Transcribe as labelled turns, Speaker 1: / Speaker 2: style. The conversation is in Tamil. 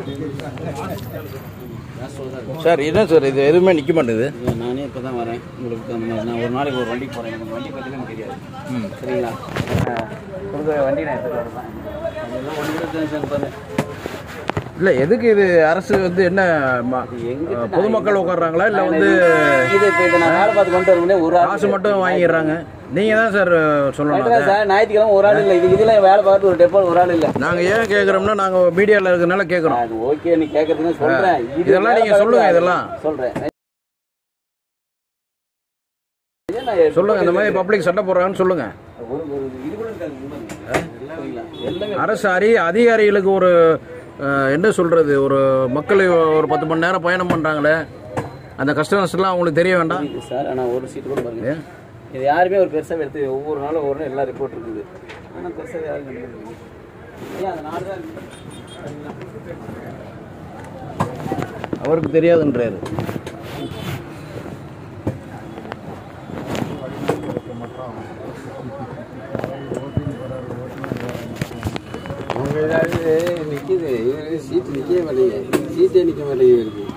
Speaker 1: சார் என்ன சார் இது எதுவுமே நிற்க மாட்டேங்குது.
Speaker 2: நானே இப்போ தான் வரேன். உங்களுக்கு நான் ஒரு நாளைக்கு ஒரு வண்டிக்கு போகிறேன். எனக்கு வண்டி பற்றி எனக்கு தெரியாது. சரிங்களா? கொடுக்குற வண்டி நான் எடுத்துகிட்டு வரேன்.
Speaker 1: இல்லை எதுக்கு இது அரசு வந்து என்ன பொதுமக்கள் உட்காடுறாங்களா இல்லை வந்து
Speaker 2: இது இப்போ இதை நான் வேலை பார்த்து கொண்டு வரமுடியே ஒரு
Speaker 1: காசு மட்டும் வாங்கிடுறாங்க. நீங்கள் தான் சார் சொல்லணும்
Speaker 2: சார். ஞாயிற்றுக்கிழமை ஒரு ஆள் இல்லை. இதில் வேலை பார்த்து ஒரு டெப்போ ஒரு ஆள் இல்லை.
Speaker 1: நாங்கள் ஏன் கேட்குறோம்னா நாங்கள் மீடியாவில் இருக்கிறனால கேட்குறோம்.
Speaker 2: அது ஓகே, நீ கேட்கறதுன்னு சொல்கிறேன்.
Speaker 1: இதெல்லாம் நீங்கள் சொல்லுங்கள். இதெல்லாம்
Speaker 2: சொல்கிறேன்
Speaker 1: சொல்லுங்கள். இந்த மாதிரி பப்ளிக் சட்டை போடுறாங்கன்னு சொல்லுங்கள். அரசு அதிகாரிகளுக்கு ஒரு என்ன சொல்கிறது, ஒரு மக்கள் ஒரு 10 மணி நேரம் பயணம் பண்ணுறாங்களே, அந்த கஸ்டமர்ஸ்லாம் அவங்களுக்கு தெரிய வேண்டாம்
Speaker 2: சார். ஆனால் ஒரு சீட்டு கூட பாருங்க, இது யாருமே ஒரு பெருசாக எடுத்து ஒவ்வொரு நாளும் ஒவ்வொரு எல்லா ரிப்போர்ட் இருக்குது. ஆனால் பெருசாக யாரும் ஏன் அந்த 4 தான்
Speaker 1: அவருக்கு தெரியாதுன்றாரு.
Speaker 2: அவங்க ஏதாவது நிற்கிது, சீட்டு நிற்கவே மாட்டேங்குது. சீட்டே நிற்க மாட்டேங்குது.